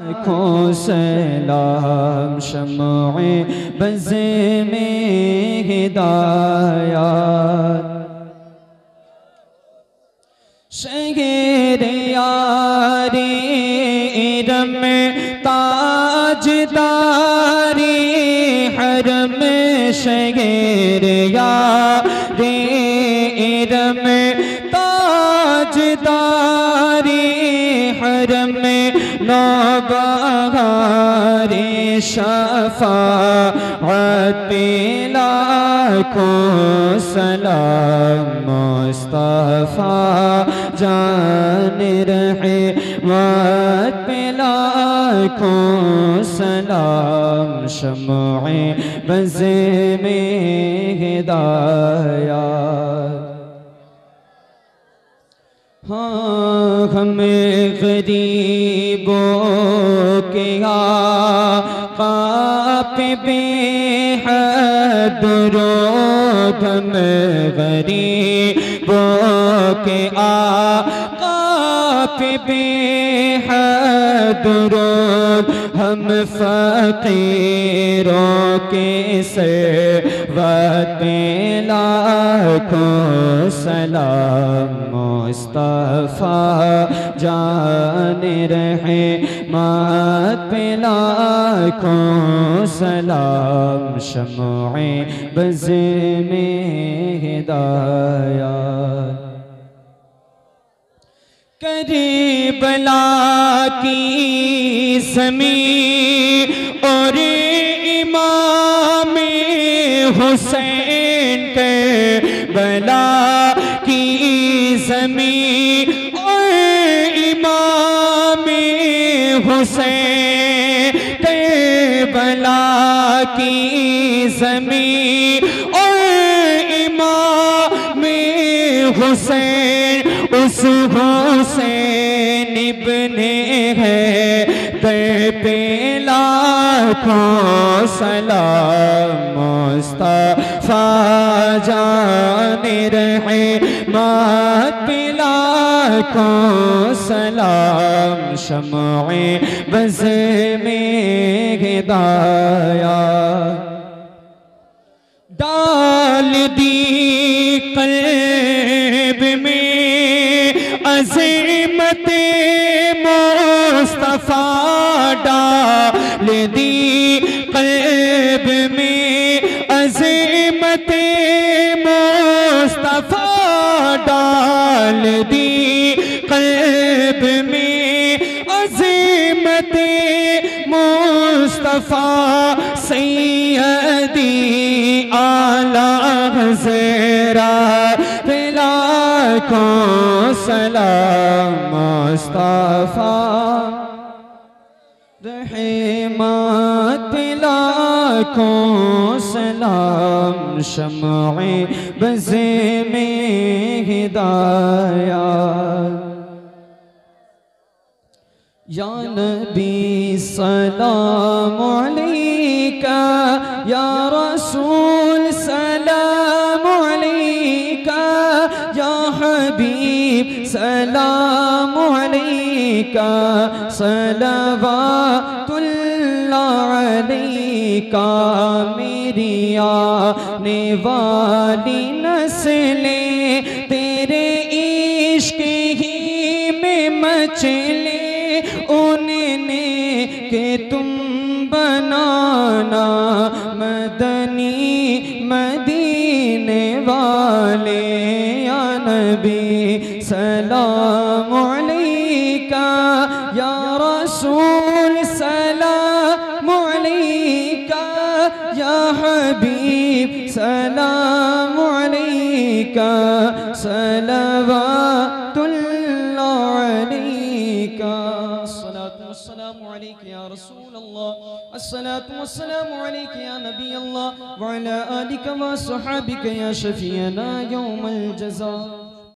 को सलाम शम्अ बज़ में हिदायत शहर यारे इरम ताजदारी हरम शहर यारे इरम ताजदारी हरम नौबहारे शफ़ाअत पे लाखों सलाम मुस्तफ़ा जान रहमत पे लाखों सलाम शम्अ बज़ में हिदायत। हाँ हम गरीबों के आका पे बेहद दुरूद, हम गरीबों के आका पे बेहद दुरूद, हम फ़कीरों के सेवत पे लाखों सलाम मुस्तफ़ा जान रहमत पे लाखों सलाम शम्अ बज़ में हिदायत। करबला की ज़मीं और इमाम हुसैन करबला की ज़मीं और इमाम हुसैन करबला की ज़मीं और इमाम हुसैन उस हुसैन इब्ने है पे लाखों सलाम मुस्तफ़ा जान रहमत पे लाखों सलाम शम्अ बज़ में हिदायत। डाल दी क़ल्ब में अज़ीमत मुस्तफ़ा, डाल दी क़ल्ब में अज़ीमत मुस्तफ़ा, डाल दी क़ल्ब में अज़ीमत मुस्तफ़ा, सैयदी आला हज़रत पे लाखों सलाम मुस्तफ़ा रहमत पे लाखों सलाम शम्अ बज़ में हिदायत। या नबी सलाम अलैका, या रसूल सलाम अलैका, या हबीब सलाम अलैका, सलवातुल्लाह अलैका। मेरी आने वाली नस्लें तेरे इश्क ही में मचले, उन्हें के तुम बनाना मदनी मदीने वाले। या नबी सलाम अलैका, या रसूल सलाम अलैका, या हबीब सलाम अलैका, सलवातुल्लाह अलैका। अस्सलातु वस्सलामु अलैका या रसूल अल्लाह, अस्सलातु वस्सलामु अलैका या नबी अल्लाह, व अला आलिका व अस्हाबिका या शफीअना यौमल जज़ा।